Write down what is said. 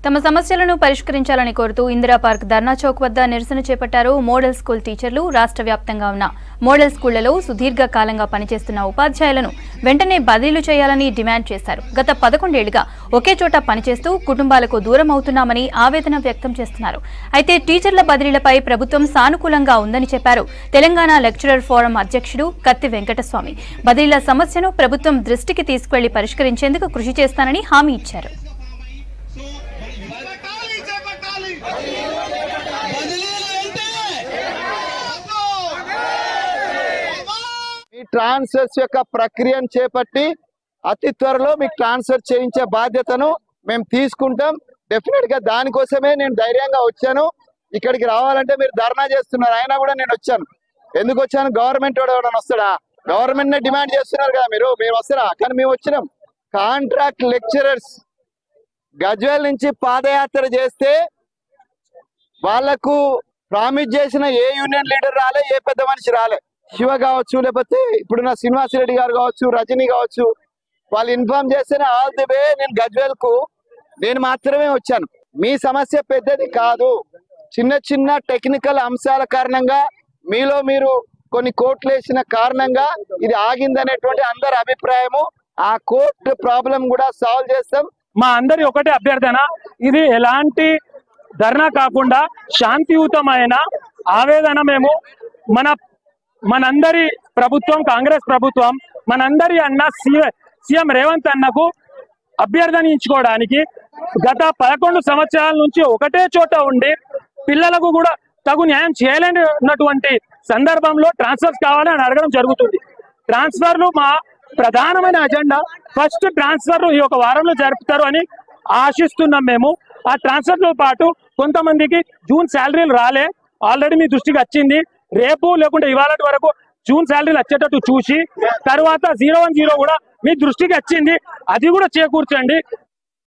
తమ సమస్యలను పరిష్కరించాలని కోరుతూ ఇందిరా పార్క్ ధర్నా చౌక్ వద్ద నిరసన చేపట్టారు మోడల్ స్కూల్ టీచర్లు. రాష్ట్ర వ్యాప్తంగా ఉన్న మోడల్ స్కూళ్లలో సుదీర్ఘ కాలంగా పనిచేస్తున్న ఉపాధ్యాయులను వెంటనే బదిలీలు చేయాలని డిమాండ్ చేశారు. గత 11 ఏళ్లుగా ఒకే చోట పనిచేస్తూ కుటుంబాలకు దూరం అవుతున్నామని ఆవేదన వ్యక్తం చేస్తున్నారు. అయితే టీచర్ల బదిలీలపై ప్రభుత్వం సానుకూలంగా ఉందని చెప్పారు. తెలంగాణ లెక్చరర్ ఫోరం అధ్యక్షుడు కత్తి వెంకటస్వామి బదిలీల సమస్యను ప్రభుత్వం దృష్టికి తీసుకెళ్లి పరిష్కరించేందుకు కృషి చేస్తానని హామీ ఇచ్చారు. ట్రాన్స్ఫర్స్ యొక్క ప్రక్రియను చేపట్టి అతి త్వరలో మీకు ట్రాన్స్ఫర్ చేయించే బాధ్యతను మేము తీసుకుంటాం. డెఫినెట్ గా దానికోసమే నేను ధైర్యంగా వచ్చాను. ఇక్కడికి రావాలంటే మీరు ధర్నా చేస్తున్నారు, అయినా కూడా నేను వచ్చాను. ఎందుకు వచ్చాను? గవర్నమెంట్ ఎవరైనా వస్తాడా? గవర్నమెంట్ నే డిమాండ్ చేస్తున్నారు కదా, మీరు వస్తారా? కానీ మేము వచ్చినాం. కాంట్రాక్ట్ లెక్చరర్స్ గజ్వేల్ నుంచి పాదయాత్ర చేస్తే వాళ్లకు ప్రామిస్ చేసిన ఏ యూనియన్ లీడర్ రాలే, ఏ పెద్ద మనిషి రాలే. శివ కావచ్చు, లేకపోతే ఇప్పుడున్న శ్రీనివాసరెడ్డి గారు కావచ్చు, రజనీ కావచ్చు, వాళ్ళు ఇన్ఫార్మ్ చేస్తేనే ఆల్ ది వే నేను గజ్వేల్ కు నేను మాత్రమే వచ్చాను. మీ సమస్య పెద్దది కాదు, చిన్న చిన్న టెక్నికల్ అంశాల కారణంగా మీలో మీరు కొన్ని కోర్టులు వేసిన కారణంగా ఇది ఆగిందనేటువంటి అందరి అభిప్రాయము. ఆ కోర్టు ప్రాబ్లం కూడా సాల్వ్ చేస్తాం. మా అందరి ఒకటే అభ్యర్థన, ఇది ఎలాంటి ధర్నా కాకుండా శాంతియుతమైన ఆవేదన మేము మనందరి ప్రభుత్వం, కాంగ్రెస్ ప్రభుత్వం, మనందరి అన్న సీఎం రేవంత్ అన్నకు అభ్యర్థనించుకోవడానికి గత 11 సంవత్సరాల నుంచి ఒకటే చోట ఉండి పిల్లలకు కూడా తగు న్యాయం చేయలేనటువంటి సందర్భంలో ట్రాన్స్ఫర్స్ కావాలని అడగడం జరుగుతుంది. ట్రాన్స్ఫర్లు మా ప్రధానమైన అజెండా. ఫస్ట్ ట్రాన్స్ఫర్ ఈ ఒక వారంలో జరుపుతారు అని ఆశిస్తున్నాం మేము. ఆ ట్రాన్స్ఫర్తో పాటు కొంతమందికి జూన్ శాలరీలు రాలే, ఆల్రెడీ మీ దృష్టికి వచ్చింది. రేపు లేకుంటే ఇవాళ వరకు జూన్ శాలరీలు వచ్చేటట్టు చూసి తర్వాత 010 కూడా మీ దృష్టికి వచ్చింది, అది కూడా చేకూర్చండి.